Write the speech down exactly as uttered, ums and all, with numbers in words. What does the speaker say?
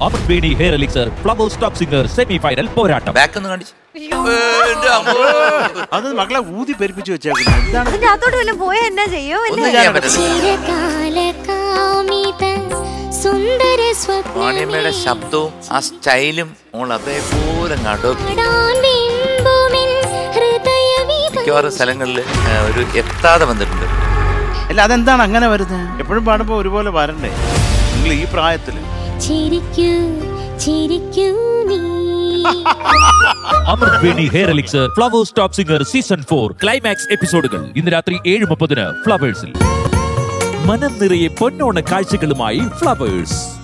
അമൃത് hair elixir Flowers top singer semi final പോരാട്ടം. Back ഒന്ന് കാണിച്ചു. അത് മക്കളെ ഊതി പെരുപ്പിച്ച് വെച്ചേക്കുന്നത്. വാണിയമ്മയുടെ ശബ്ദവും ആ സ്റ്റൈലും അതേപോലെ മിക്കവാറും സ്ഥലങ്ങളിൽ ഒരു എത്താതെ വന്നിട്ടുണ്ട്. അല്ല അതെന്താണ് അങ്ങനെ വരുന്നത്? എപ്പോഴും പാടുമ്പോ ഒരുപോലെ വരണ്ടേ നിങ്ങൾ ഈ പ്രായത്തില്? Amrut hair elixir Flowers top singer season four climax എപ്പിസോഡുകൾ ഇന്ന് രാത്രി ഏഴ് മുപ്പതിന് ഫ്ലവേഴ്സിൽ. മനം നിറയെ പൊന്നോണ കാഴ്ചകളുമായി ഫ്ലവേഴ്സ്.